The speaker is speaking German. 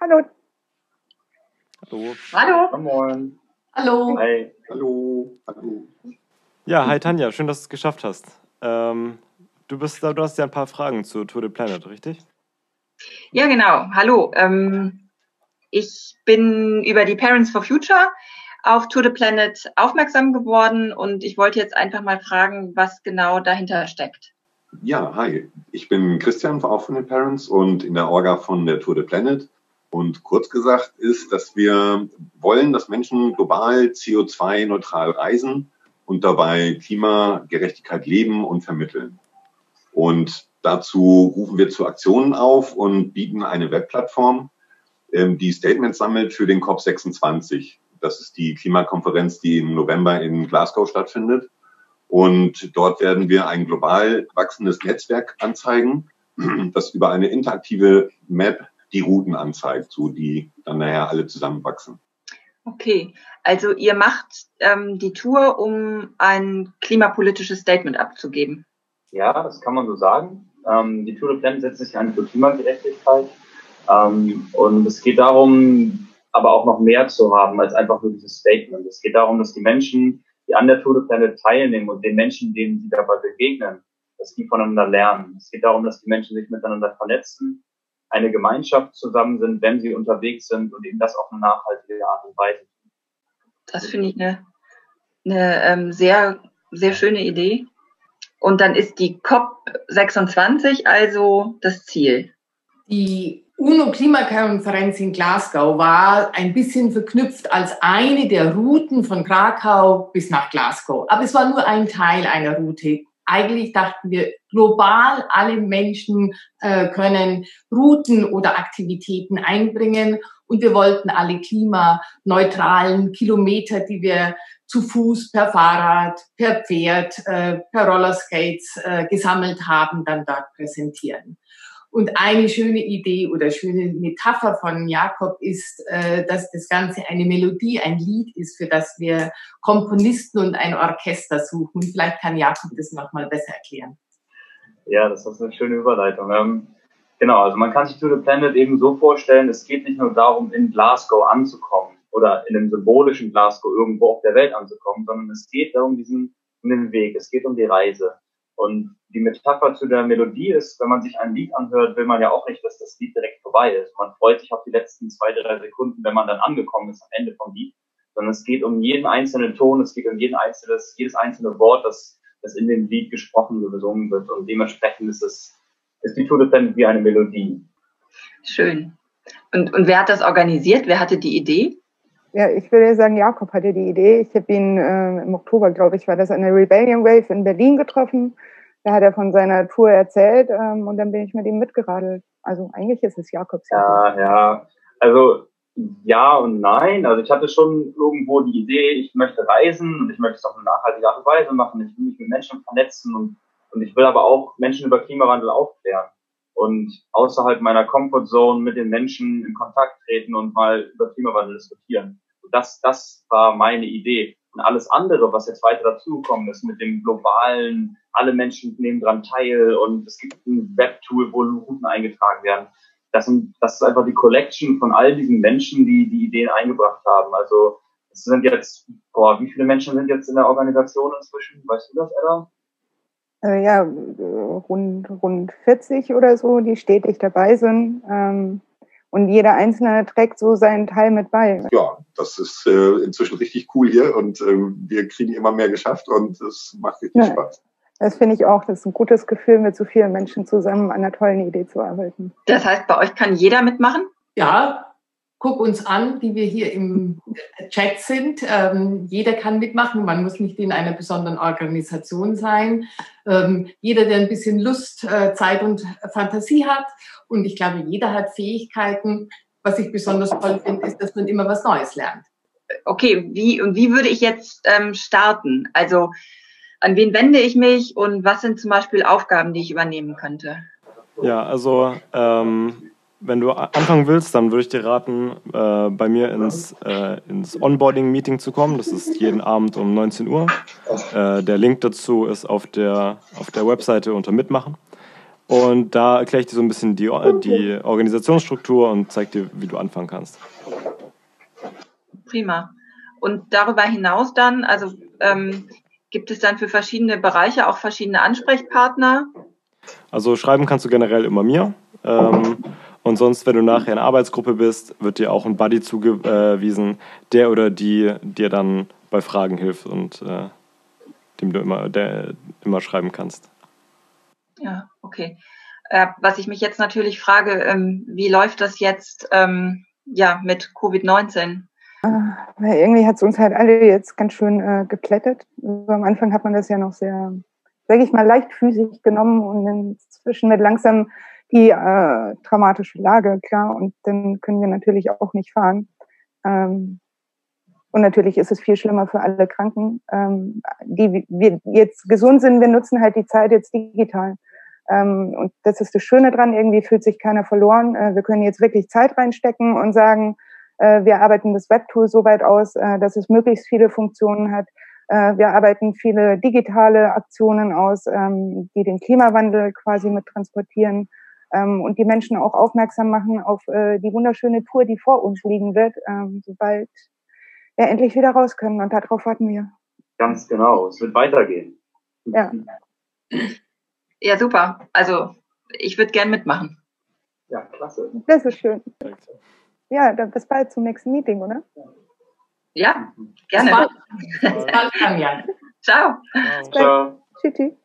Hallo. Hallo. Hallo. Moin. Hallo. Hi. Hallo. Hallo. Ja, hi Tanja, schön, dass du es geschafft hast. Du hast ja ein paar Fragen zu Tour de Planet, richtig? Ja, genau. Hallo. Ich bin über die Parents for Future auf Tour de Planet aufmerksam geworden und ich wollte jetzt einfach mal fragen, was genau dahinter steckt. Ja, hi. Ich bin Christian, auch von den Parents und in der Orga von der Tour de Planet. Und kurz gesagt ist, dass wir wollen, dass Menschen global CO2-neutral reisen und dabei Klimagerechtigkeit leben und vermitteln. Und dazu rufen wir zu Aktionen auf und bieten eine Webplattform, die Statements sammelt für den COP26. Das ist die Klimakonferenz, die im November in Glasgow stattfindet. Und dort werden wir ein global wachsendes Netzwerk anzeigen, das über eine interaktive Map die Routen anzeigt, so die dann nachher alle zusammenwachsen. Okay, also ihr macht die Tour, um ein klimapolitisches Statement abzugeben. Ja, das kann man so sagen. Die Tour de Planet setzt sich ein für Klimagerechtigkeit. Und es geht darum, aber auch noch mehr zu haben als einfach nur dieses Statement. Es geht darum, dass die Menschen, die an der Tour de Planet teilnehmen und den Menschen, denen sie dabei begegnen, dass die voneinander lernen. Es geht darum, dass die Menschen sich miteinander vernetzen, eine Gemeinschaft zusammen sind, wenn sie unterwegs sind und eben das auf eine nachhaltige Art und Weise. Das finde ich eine sehr, sehr schöne Idee. Und dann ist die COP26 also das Ziel. Die UNO-Klimakonferenz in Glasgow war ein bisschen verknüpft als eine der Routen von Krakau bis nach Glasgow. Aber es war nur ein Teil einer Route. Eigentlich dachten wir, global alle Menschen können Routen oder Aktivitäten einbringen. Und wir wollten alle klimaneutralen Kilometer, die wir zu Fuß, per Fahrrad, per Pferd, per Rollerskates gesammelt haben, dann dort präsentieren. Und eine schöne Idee oder schöne Metapher von Jakob ist, dass das Ganze eine Melodie, ein Lied ist, für das wir Komponisten und ein Orchester suchen. Vielleicht kann Jakob das nochmal besser erklären. Ja, das ist eine schöne Überleitung. Genau, also man kann sich Tour de Planet eben so vorstellen, es geht nicht nur darum, in Glasgow anzukommen oder in einem symbolischen Glasgow irgendwo auf der Welt anzukommen, sondern es geht darum, um den Weg, es geht um die Reise. Und die Metapher zu der Melodie ist, wenn man sich ein Lied anhört, will man ja auch nicht, dass das Lied direkt vorbei ist. Man freut sich auf die letzten 2-3 Sekunden, wenn man dann angekommen ist am Ende vom Lied. Sondern es geht um jeden einzelnen Ton, es geht um jedes einzelne Wort, das in dem Lied gesprochen und gesungen wird. Und dementsprechend ist die Tour de Planet wie eine Melodie. Schön. Und wer hat das organisiert? Wer hatte die Idee? Ja, ich würde sagen, Jakob hatte die Idee. Ich habe ihn im Oktober, glaube ich, war das an der Rebellion Wave in Berlin getroffen. Da hat er von seiner Tour erzählt und dann bin ich mit ihm mitgeradelt. Also eigentlich ist es Jakobs Idee. Ja, also ja und nein. Also ich hatte schon irgendwo die Idee, ich möchte reisen und ich möchte es auf eine nachhaltige Art und Weise machen. Ich will mich mit Menschen vernetzen und ich will aber auch Menschen über Klimawandel aufklären und außerhalb meiner Comfortzone mit den Menschen in Kontakt treten und mal über Klimawandel diskutieren. Und das war meine Idee. Und alles andere, was jetzt weiter dazugekommen ist mit dem globalen, alle Menschen nehmen dran teil und es gibt ein Webtool, wo Routen eingetragen werden. Das ist einfach die Collection von all diesen Menschen, die Ideen eingebracht haben. Also es sind jetzt, wie viele Menschen sind jetzt in der Organisation inzwischen? Weißt du das, Ella? Ja, rund 40 oder so, die stetig dabei sind. Und jeder Einzelne trägt so seinen Teil mit bei. Ja, das ist inzwischen richtig cool hier und wir kriegen immer mehr geschafft und es macht richtig Spaß. Das finde ich auch. Das ist ein gutes Gefühl, mit so vielen Menschen zusammen an einer tollen Idee zu arbeiten. Das heißt, bei euch kann jeder mitmachen? Ja, guck uns an, die wir hier im Chat sind. Jeder kann mitmachen. Man muss nicht in einer besonderen Organisation sein. Jeder, der ein bisschen Lust, Zeit und Fantasie hat. Und ich glaube, jeder hat Fähigkeiten. Was ich besonders toll finde, ist, dass man immer was Neues lernt. Okay, wie würde ich jetzt starten? Also an wen wende ich mich und was sind zum Beispiel Aufgaben, die ich übernehmen könnte? Ja, also wenn du anfangen willst, dann würde ich dir raten, bei mir ins Onboarding-Meeting zu kommen. Das ist jeden Abend um 19 Uhr. Der Link dazu ist auf der Webseite unter Mitmachen. Und da erkläre ich dir so ein bisschen die Organisationsstruktur und zeige dir, wie du anfangen kannst. Prima. Und darüber hinaus dann, also gibt es dann für verschiedene Bereiche auch verschiedene Ansprechpartner? Also schreiben kannst du generell immer mir. Und sonst, wenn du nachher in einer Arbeitsgruppe bist, wird dir auch ein Buddy zugewiesen, der oder die dir dann bei Fragen hilft und dem du immer schreiben kannst. Ja, okay. Was ich mich jetzt natürlich frage, wie läuft das jetzt mit Covid-19? Weil irgendwie hat es uns halt alle jetzt ganz schön geplättet. Also am Anfang hat man das ja noch sehr, sage ich mal, leichtfüßig genommen und inzwischen wird langsam die traumatische Lage, klar, und dann können wir natürlich auch nicht fahren. Und natürlich ist es viel schlimmer für alle Kranken, die wir jetzt gesund sind. Wir nutzen halt die Zeit jetzt digital. Und das ist das Schöne dran, irgendwie fühlt sich keiner verloren. Wir können jetzt wirklich Zeit reinstecken und sagen, wir arbeiten das Webtool so weit aus, dass es möglichst viele Funktionen hat. Wir arbeiten viele digitale Aktionen aus, die den Klimawandel quasi mit transportieren und die Menschen auch aufmerksam machen auf die wunderschöne Tour, die vor uns liegen wird, sobald wir endlich wieder raus können. Und darauf warten wir. Ganz genau, es wird weitergehen. Ja. Ja, super. Also ich würde gern mitmachen. Ja, klasse. Das ist schön. Perfekt. Ja, dann bis bald zum nächsten Meeting, oder? Ja, gerne. Bis bald, Anja. Ciao. Ciao. Tschüss.